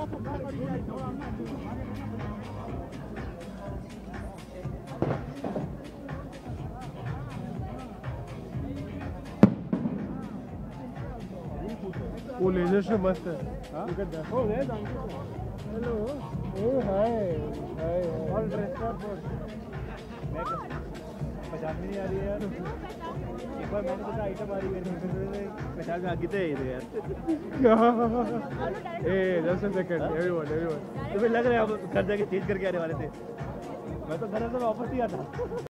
वो लेजर से मस्त है। Hello, hi hi. All dress पहचान भी नहीं आ रही है यार। एक बार मैंने सोचा आइटम आ रही है पहचान में आगे थे यार। A just a second, everyone. तो फिर लग रहा है अब घर जाके चेंज करके आने वाले थे। मैं तो घर से वापस ही आता।